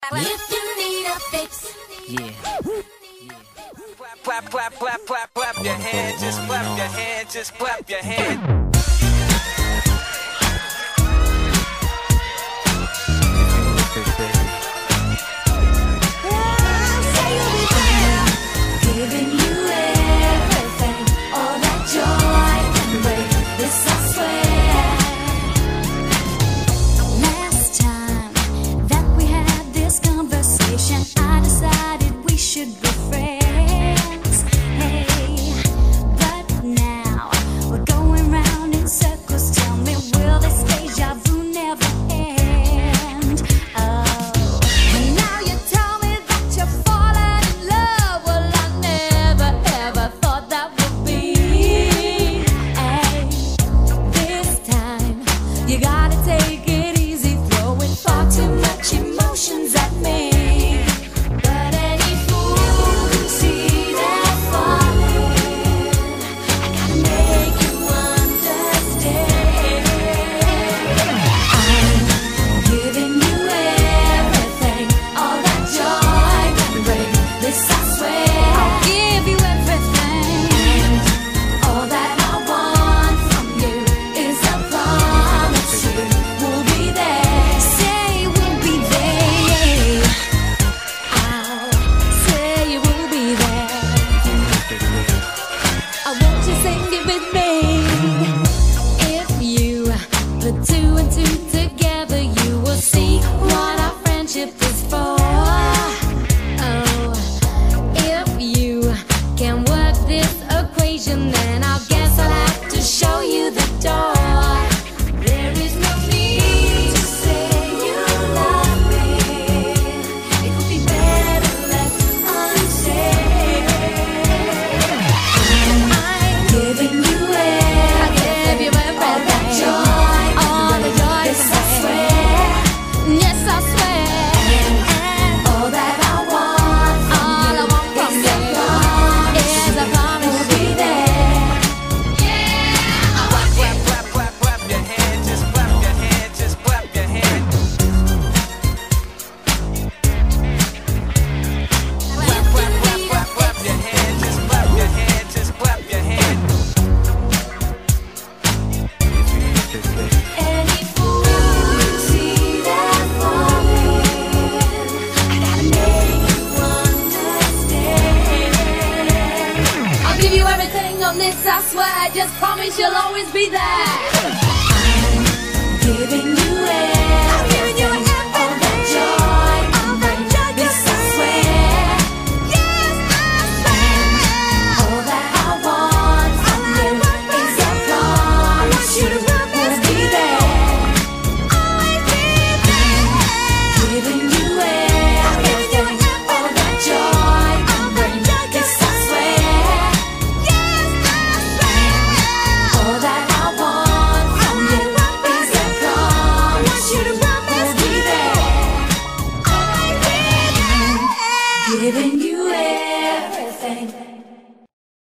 If you need a fix, Yeah. Clap your hands, just clap your hands, just clap your hands. giving you everything, all that joy can bring. This I swear. Last time that we had this conversation, I decided we should be friends. Hey, but now we're going round in circles. Tell me, will this deja vu never end? Oh, and now you tell me that you're falling in love. Well, I never ever thought that would be. Hey, this time you gotta take it easy, throwing far too much emotions at me. But any fool can see that falling. I gotta make you understand. I'm giving you everything, all that joy can bring. This I swear. I'll give you everything, and all that I want from you is a promise you will be there. Say we'll be there. I'll say you will be there. I want you sing it with me. If you put two and two together, you will see what our friendship is for. Oh, if you can work this equation, then I guess I'll have to show you the door. There is no need to say you love me. It would be better left unsaid. I'm giving you everything, all that joy, all the joy. Yes, I swear. Yes, I swear. And all that I want from you is a promise we'll be there. Clap your hands, just clap your hands, just clap your hands. Clap your hands, just clap your hands, just clap your hands. Any fool can see that falling. I gotta make you understand. I'll give you everything on this, I swear. I just promise you'll always be there. I'm giving you